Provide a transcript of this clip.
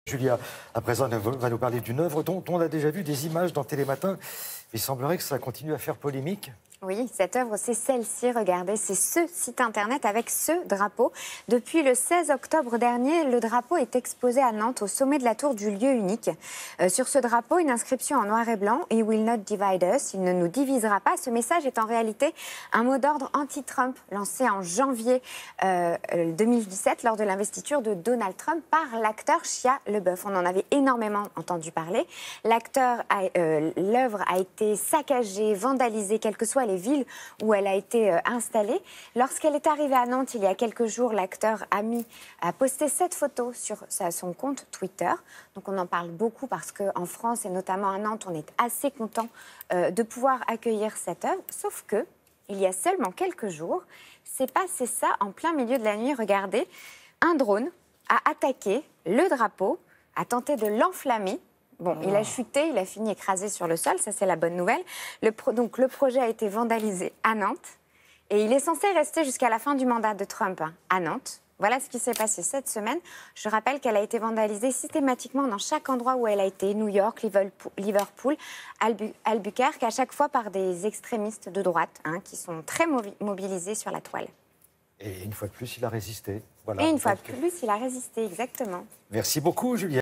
Julia, à présent, va nous parler d'une œuvre dont on a déjà vu des images dans Télématin. Il semblerait que ça continue à faire polémique. Oui, cette œuvre, c'est celle-ci, regardez, c'est ce site internet avec ce drapeau. Depuis le 16 octobre dernier, le drapeau est exposé à Nantes, au sommet de la tour du lieu unique. Sur ce drapeau, une inscription en noir et blanc, « He will not divide us », il ne nous divisera pas. Ce message est en réalité un mot d'ordre anti-Trump, lancé en janvier 2017 lors de l'investiture de Donald Trump par l'acteur Shia LaBeouf. On en avait énormément entendu parler. L'œuvre a été saccagée, vandalisée, quelles que soient les villes où elle a été installée. Lorsqu'elle est arrivée à Nantes, il y a quelques jours, l'acteur a posté cette photo sur son compte Twitter. Donc on en parle beaucoup parce qu'en France et notamment à Nantes, on est assez content de pouvoir accueillir cette œuvre. Sauf que, il y a seulement quelques jours, c'est passé ça en plein milieu de la nuit. Regardez, un drone a attaqué le drapeau, a tenté de l'enflammer. Bon, il a chuté, il a fini écrasé sur le sol, ça c'est la bonne nouvelle. Donc le projet a été vandalisé à Nantes et il est censé rester jusqu'à la fin du mandat de Trump à Nantes. Voilà ce qui s'est passé cette semaine. Je rappelle qu'elle a été vandalisée systématiquement dans chaque endroit où elle a été, New York, Liverpool, Albuquerque, à chaque fois par des extrémistes de droite qui sont très mobilisés sur la toile. Et une fois de plus, il a résisté. Voilà. Et une fois de plus, il a résisté, exactement. Merci beaucoup, Julia.